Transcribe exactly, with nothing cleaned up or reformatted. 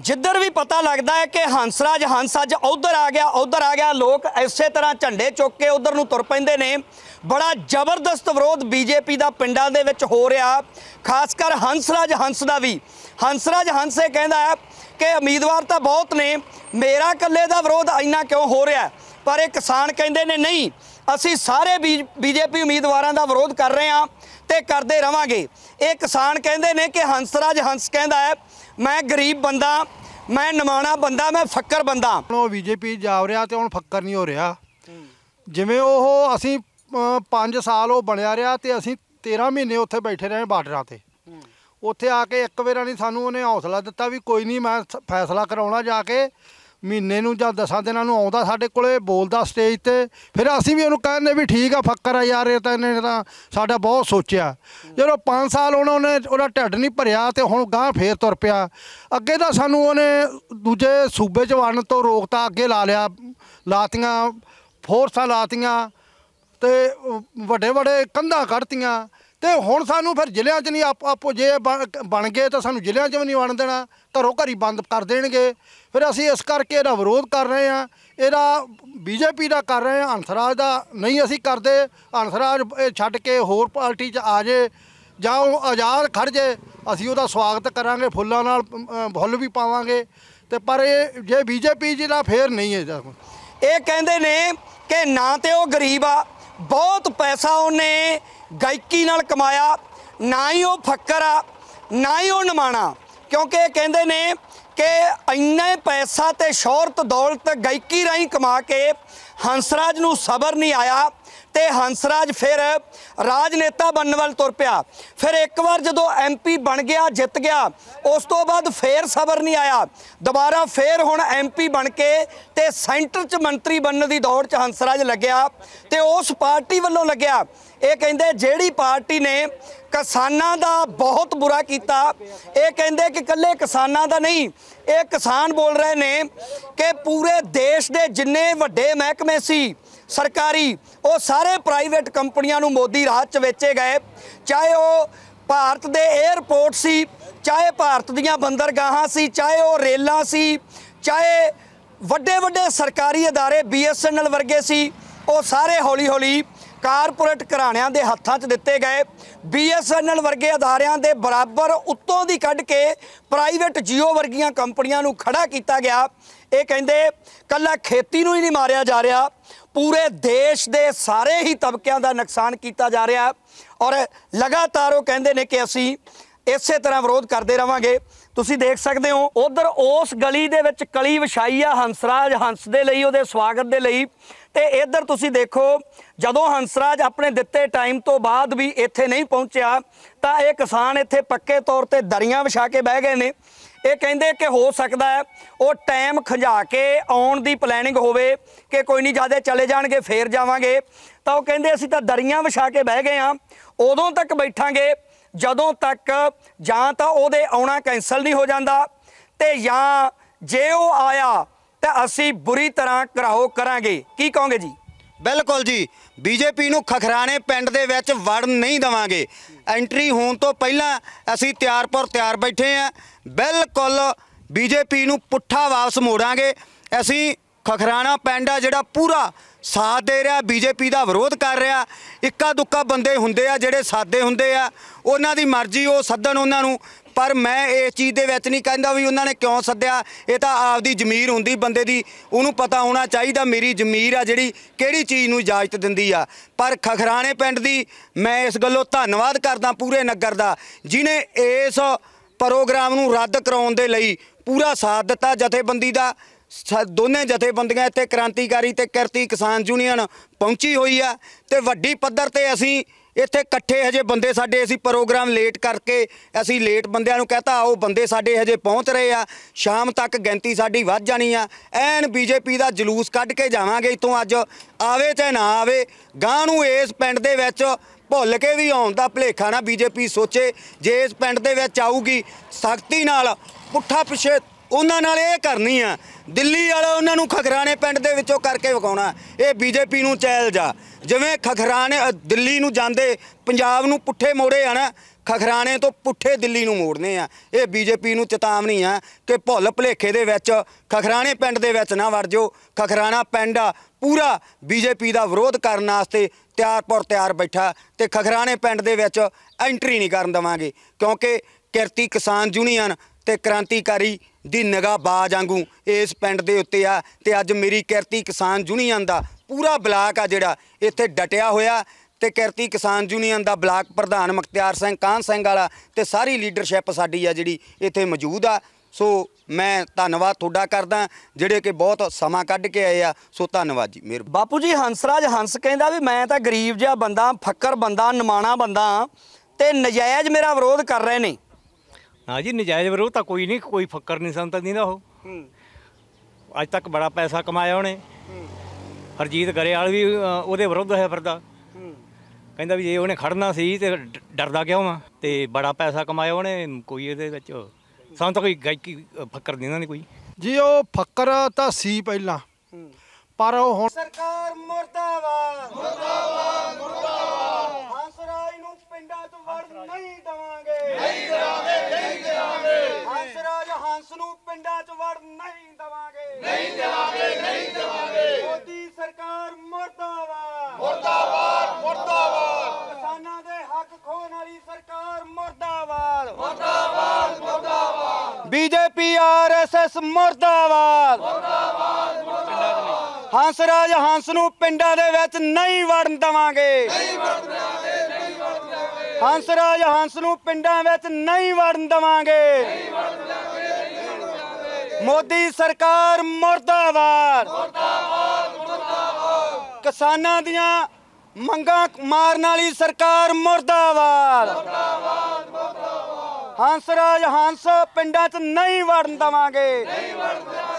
जिधर भी पता लगता है कि हंसराज हंस अज उधर आ गया उधर आ गया, लोग इस तरह झंडे चुक के उधर नूं तुर पैंदे ने। बड़ा जबरदस्त विरोध बीजेपी का पिंडां दे विच हो रहा, खासकर हंसराज हंस का भी। हंसराज हंस ये कहता है कि उम्मीदवार तो बहुत ने, मेरा कल्ले का विरोध इन्ना क्यों हो रहा है। पर एक किसान कहते ने नहीं, असी सारे बी बीजेपी उम्मीदवारों का विरोध कर रहे हैं तो करते रहांगे। एक किसान कहते ने कि हंसराज हंस कहता है मैं गरीब बंदा, मैं निमाणा बंदा, मैं फक्कर बंदा। बीजेपी जा रहा तो हुण फक्कर नहीं हो रहा। जिवें ओह असीं पाँच साल वो बनया रहा तो असीं तेरह महीने उत्थे बैठे रहे बार्डरां ते। उत्थे आके एक बार नहीं सानूं उहने हौसला दिता भी कोई नहीं, मैं फैसला कराउणा जाके महीने नूं जां दसां दिनां नूं आउंदा साडे कोले, बोलदा स्टेज ते। फिर असीं भी उहनूं कहने भी ठीक आ फक्कर आ यार, ये तां इहने तां साडा बहुत सोचिया। जदों पाँच साल उन्होंने उहदा ढिड नहीं भरिया तो हुण गांह फेर तुर पिया। अगे तां सानूं उहने दूजे सूबे च वड़न तो रोकता, अगे ला लिया, लातियां फोर्सां लातियां ते वड्डे वड्डे कंधां कढतियां ते हुण सानूं फिर जिलिਆਂ 'ਚ नहीं आप आपो जे बन गए तो सानूं जिलिਆਂ 'ਚ भी नहीं वड़न देना, घरों घरी बंद कर देणगे। फिर असीं इस करके इहदा विरोध कर रहे हैं। इहदा बीजेपी का कर रहे हैं, हंसराज का नहीं असीं करदे। हंसराज छड्ड के होर पार्टी 'च आ जे जां आज़ाद खड़ जे, असीं उहदा स्वागत करांगे, फुੱਲਾਂ नाल फुੱਲ भी पावांगे। ते पर ये जे बीजेपी जी दा फेर नहीं है। ये कहंदे ने कि ना तो वो गरीब आ, बहुत पैसा उन्हें गायकी नाल कमाया, ना ही वो फक्कर आ, ना ही वो निमाणा। क्योंकि कहंदे ने कि इन्ना पैसा ते शोहरत दौलत गायकी राही कमा के हंसराज नूं सबर नहीं आया ते हंसराज फिर राजनेता बनने वाल तुर पिया। फिर एक बार जदों एम पी बन गया, जित गया, उस तो बाद फिर सबर नहीं आया, दोबारा फिर हुण एम पी बन के ते सेंटर च मंत्री बनने की दौड़ च हंसराज लग्या ते उस पार्टी वालों लग्या। ये कहंदे जिहड़ी पार्टी ने किसानां दा बहुत बुरा किया, ये कहंदे कि कल्ले किसानां दा नहीं, ये किसान बोल रहे ने कि पूरे देश के जिन्ने वड्डे महकमे सी सरकारी, वो सारे प्राइवेट कंपनियां नूं मोदी राज च वेचे गए। चाहे वो भारत दे एयरपोर्ट सी, चाहे भारत दीयां बंदरगाहां सी, चाहे वो रेलां सी, चाहे वड्डे वड्डे सरकारी अदारे बी एस एन एल वर्गे सी, वो सारे हौली हौली कारपोरेट घराणिਆਂ ਦੇ ਹੱਥਾਂ 'ਚ ਦਿੱਤੇ गए। बी एस एन एल वर्गे अदारियां ਦੇ बराबर उत्तों ਦੀ ਕੱਢ के प्राइवेट जियो वर्गियां कंपनियां ਨੂੰ खड़ा किया गया। ये कहंदे कल्ला खेती ਨੂੰ ही नहीं मारिया जा रहा, पूरे देश के सारे ही तबकिਆਂ का नुकसान किया जा रहा। और लगातार वो कहंदे ने कि असीं इस तरह विरोध करते रहांगे। तुसीं देख सकते हो उधर उस गली दे विच कली विछाई आ हंसराज हंस दे लई, उहदे स्वागत दे लई। ते इधर तुसीं देखो जदों हंसराज अपने दिते टाइम तो बाद भी इत्थे नहीं पहुंचा तो ये किसान इत्थे पक्के तौर पर दरियां विछा के बह गए ने। ये कहंदे कि हो सकता है वो टाइम खंजा के आउण दी प्लैनिंग होवे कि कोई नहीं ज़्यादा चले जाणगे फिर जावांगे, तो कहंदे असीं तां दरियां विछा के बह गए हाँ, उदों तक बैठांगे जदों तक जां तां उहदे आउणा कैंसल नहीं हो जांदा ते जां जे वो आया तो असी बुरी तरह घराओ करांगे। की कहोगे जी? बिल्कुल जी, बीजेपी नूं खखराणे पिंड दे विच वड़न नहीं देवांगे। एंट्री होने तो पहला असी तैयार पर तैयार बैठे हैं। बिल्कुल बीजेपी नूं पुट्ठा वापस मोड़ांगे। असी खखराणा पिंड आ जिहड़ा पूरा साथ दे रहा, बीजेपी का विरोध कर रहा। इक्का दुक्का बंदे हुंदे आ जिहड़े सादे हुंदे आ, उन्हां दी मर्जी वो सद्दण उन्हां नूं। पर मैं इस चीज़ दे विच नहीं कहंदा भी उन्होंने क्यों सद्या, ये तो आपदी जमीर हुंदी बंदे दी, उन्होंने पता होना चाहिए मेरी जमीर आ जिहड़ी किहड़ी चीज़ नूं इजाजत दिंदी आ। पर खखराणे पिंड दी मैं इस गल्लों धन्नवाद करदा पूरे नगर दा, जिन्हें इस प्रोग्राम नूं रद्द कराउण दे लई पूरा साथ दिता। जथेबंदी दा दोने जथेबंदियां इत्थे क्रांतिकारी ते किरती किसान यूनियन पहुंची हुई आ ते वड्डी पद्धर ते असीं इत्थे इकट्ठे हजे बंदे साडे असीं प्रोग्राम लेट करके असीं लेट बंदियां नूं कहता आओ बंदे साडे हजे पहुँच रहे आ, शाम तक गिनती साडी वध जानी आ। ऐन बीजेपी का जलूस कढ के जावांगे इत्थों, अज आवे चाहे ना आवे। गांह नूं इस पिंड दे विच भुल के भी आउण दा भुलेखा ना बीजेपी सोचे। जे इस पिंड दे विच आऊगी सख्ती नाल पुट्ठा पिछे उन्हां नाल इह करनी आ, दिल्ली वाला उन्होंने खखराणे पिंड दे विचों करके विखाउणा। ये बीजेपी नूं चैलेंज आ। जिवें खखराणे दिल्ली नूं जांदे पंजाब नूं पुट्ठे मोड़े आ ना, ਖਖਰਾਣੇ ਤੋਂ ਪੁੱਠੇ ਦਿੱਲੀ ਨੂੰ ਮੋੜਨੇ ਆ। ਇਹ ਬੀਜੇਪੀ ਨੂੰ ਚੇਤਾਵਨੀ ਆ ਕਿ ਭੁੱਲ ਭੁਲੇਖੇ ਦੇ ਵਿੱਚ ਖਖਰਾਣੇ ਪਿੰਡ ਦੇ ਵਿੱਚ ਨਾ ਵੜ ਜਾਓ। ਖਖਰਾਣਾ ਪਿੰਡ ਆ ਪੂਰਾ ਬੀਜੇਪੀ ਦਾ ਵਿਰੋਧ ਕਰਨ ਵਾਸਤੇ ਤਿਆਰ ਪਰ ਤਿਆਰ ਬੈਠਾ ਤੇ ਖਖਰਾਣੇ ਪਿੰਡ ਦੇ ਵਿੱਚ ਐਂਟਰੀ ਨਹੀਂ ਕਰਨ ਦੇਵਾਂਗੇ, ਕਿਉਂਕਿ ਕਿਰਤੀ ਕਿਸਾਨ ਯੂਨੀਅਨ ਤੇ ਕ੍ਰਾਂਤੀਕਾਰੀ ਦੀ ਨਿਗਾਹ ਬਾਜ਼ ਵਾਂਗੂ ਇਸ ਪਿੰਡ ਦੇ ਉੱਤੇ ਆ। ਤੇ ਅੱਜ ਮੇਰੀ ਕਿਰਤੀ ਕਿਸਾਨ ਯੂਨੀਅਨ ਦਾ ਪੂਰਾ ਬਲਾਕ ਆ ਜਿਹੜਾ ਇੱਥੇ ਡਟਿਆ ਹੋਇਆ ਤੇ ਕਿਰਤੀ ਕਿਸਾਨ ਯੂਨੀਅਨ ਦਾ ਬਲਾਕ ਪ੍ਰਧਾਨ ਮੁਖਤਿਆਰ ਸਿੰਘ ਕਾਹਨ ਸਿੰਘ ਵਾਲਾ ਤੇ ਸਾਰੀ ਲੀਡਰਸ਼ਿਪ ਸਾਡੀ ਆ ਜਿਹੜੀ ਇੱਥੇ ਮੌਜੂਦ ਆ। ਸੋ ਮੈਂ ਧੰਨਵਾਦ ਤੁਹਾਡਾ ਕਰਦਾ ਜਿਹੜੇ ਕਿ ਬਹੁਤ ਸਮਾਂ ਕੱਢ ਕੇ ਆਏ ਆ। ਸੋ ਧੰਨਵਾਦ ਜੀ। ਮੇਰ ਬਾਪੂ ਜੀ ਹੰਸਰਾਜ ਹੰਸ ਕਹਿੰਦਾ ਵੀ ਮੈਂ ਤਾਂ ਗਰੀਬ ਜਿਹਾ ਬੰਦਾ, ਫੱਕਰ ਬੰਦਾ, ਨਿਮਾਣਾ ਬੰਦਾ ਤੇ ਨਜਾਇਜ਼ ਮੇਰਾ ਵਿਰੋਧ ਕਰ ਰਹੇ ਨੇ। ਨਾ ਜੀ ਨਜਾਇਜ਼ ਵਿਰੋਧ ਤਾਂ ਕੋਈ ਨਹੀਂ, ਕੋਈ ਫੱਕਰ ਨਹੀਂ ਸੰਤ ਨਹੀਂ ਦਾ। ਉਹ ਅੱਜ ਤੱਕ ਬੜਾ ਪੈਸਾ ਕਮਾਇਆ ਉਹਨੇ। ਹਰਜੀਤ ਗਰੇਵਾਲ ਵੀ ਉਹਦੇ ਵਿਰੁੱਧ ਹੈ ਫਿਰਦਾ, ਕਹਿੰਦਾ ਵੀ ਜੇ ਉਹਨੇ ਖੜਨਾ ਸੀ ਤੇ ਡਰਦਾ ਕਿਉਂ ਆ। ਤੇ ਬੜਾ ਪੈਸਾ ਕਮਾਇਆ ਉਹਨੇ, ਕੋਈ ਇਹਦੇ ਵਿੱਚ ਸਾਨੂੰ ਤਾਂ ਕੋਈ ਗਾਇਕੀ ਫੱਕਰ ਦਿੰਦਾ ਨਹੀਂ ਕੋਈ ਜੀ। ਉਹ ਫੱਕਰ ਤਾਂ ਸੀ ਪਹਿਲਾਂ, ਪਰ ਉਹ ਹੁਣ ਸਰਕਾਰ ਮੁਰਦਾਬਾਦ ਮੁਰਦਾਬਾਦ ਮੁਰਦਾਬਾਦ। ਹੰਸਰਾਜ ਨੂੰ ਪਿੰਡਾਂ 'ਚ ਵੜ ਨਹੀਂ ਦੇਵਾਂਗੇ, ਨਹੀਂ ਦੇਵਾਂਗੇ, ਨਹੀਂ ਦੇਵਾਂਗੇ। ਹੰਸਰਾਜ ਹੰਸ ਨੂੰ ਪਿੰਡਾਂ 'ਚ ਵੜ ਨਹੀਂ ਦੇਵਾਂਗੇ, ਨਹੀਂ ਦੇਵਾਂਗੇ, ਨਹੀਂ ਦੇਵਾਂਗੇ। ਮੋਦੀ ਸਰਕਾਰ ਮੁਰਦਾਬਾਦ ਮੁਰਦਾਬਾਦ ਮੁਰਦਾਬਾਦ। ਕਿਸਾਨਾਂ ਦੇ ਹੱਕ ਖੋਹਣ ਵਾਲੀ ਸਰਕਾਰ ਮੁਰਦਾਬਾਦ ਮੁਰਦਾਬਾਦ ਮੁਰਦਾਬਾਦ। ਬੀਜੇਪੀ ਆਰਐਸਐਸ ਮੁਰਦਾਬਾਦ ਮੁਰਦਾਬਾਦ ਮੁਰਦਾਬਾਦ। ਹੰਸਰਾਜ ਹੰਸ ਨੂੰ ਪਿੰਡਾਂ ਦੇ ਵਿੱਚ ਨਹੀਂ ਵੜਨ ਦੇਵਾਂਗੇ, ਨਹੀਂ ਵੜਨ ਦੇਵਾਂਗੇ, ਨਹੀਂ ਵੜਨ ਦੇਵਾਂਗੇ। ਹੰਸਰਾਜ ਹੰਸ ਨੂੰ ਪਿੰਡਾਂ ਵਿੱਚ ਨਹੀਂ ਵੜਨ ਦੇਵਾਂਗੇ, ਨਹੀਂ ਵੜਨ ਦੇਵਾਂਗੇ। ਮੋਦੀ ਸਰਕਾਰ ਮੁਰਦਾਬਾਦ ਮੁਰਦਾਬਾਦ ਮੁਰਦਾਬਾਦ। ਕਿਸਾਨਾਂ ਦੀਆਂ ਮੰਗਾਂ ਮਾਰਨ ਵਾਲੀ ਸਰਕਾਰ ਮੁਰਦਾਬਾਦ ਮੁਰਦਾਬਾਦ ਮੁਰਦਾਬਾਦ। ਹੰਸਰਾਜ ਹੰਸ ਪਿੰਡਾਂ 'ਚ ਨਹੀਂ ਵੜਨ ਦੇਵਾਂਗੇ, ਨਹੀਂ ਵੜਨ ਦੇਵਾਂਗੇ।